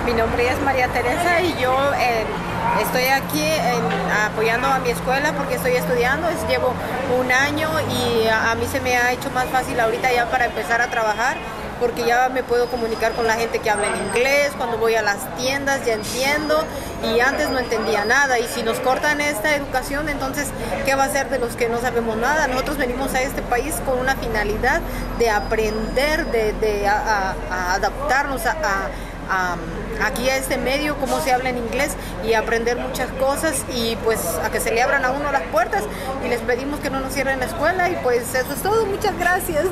Mi nombre es María Teresa y yo estoy aquí apoyando a mi escuela porque estoy estudiando. Llevo un año y a mí se me ha hecho más fácil ahorita ya para empezar a trabajar, porque ya me puedo comunicar con la gente que habla en inglés. Cuando voy a las tiendas ya entiendo, y antes no entendía nada. Y si nos cortan esta educación, entonces ¿qué va a ser de los que no sabemos nada? Nosotros venimos a este país con una finalidad de aprender, a adaptarnos aquí a este medio, cómo se habla en inglés, y aprender muchas cosas, y pues a que se le abran a uno las puertas, y les pedimos que no nos cierren la escuela. Y pues eso es todo. Muchas gracias.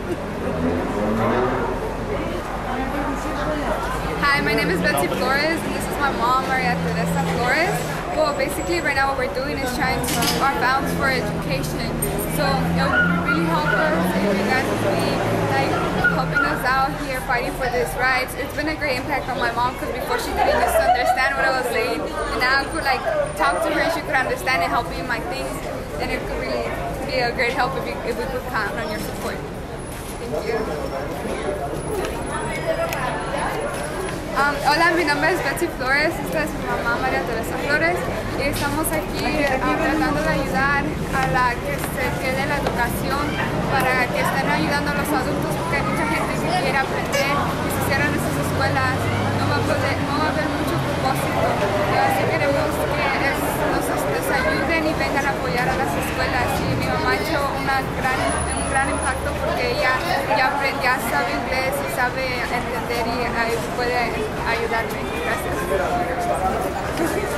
Hi, my name is Betsy Flores, and this is my mom, Maria Teresa Flores. Well, basically right now what we're doing is trying to keep our vows for education. So it would really help us if you guys would be helping us out here fighting for these rights. It's been a great impact on my mom, because before she didn't just understand what I was saying, and now I could talk to her and she could understand and help me in my things, and it could really be a great help if we could count on your support. Thank you. Hola, mi nombre es Betsy Flores, esta es mi mamá María Teresa Flores, y estamos aquí tratando de ayudar a la que se quede la educación, para que estén ayudando a los adultos, porque hay mucha gente que quiere aprender y si cierran esas escuelas no va a haber mucho propósito. Y así queremos que nos ayuden y vengan a apoyar a las escuelas. Y mi mamá ha hecho un gran impacto, porque ella ya sabe inglés y sabe entender, y puede ayudarme. Gracias.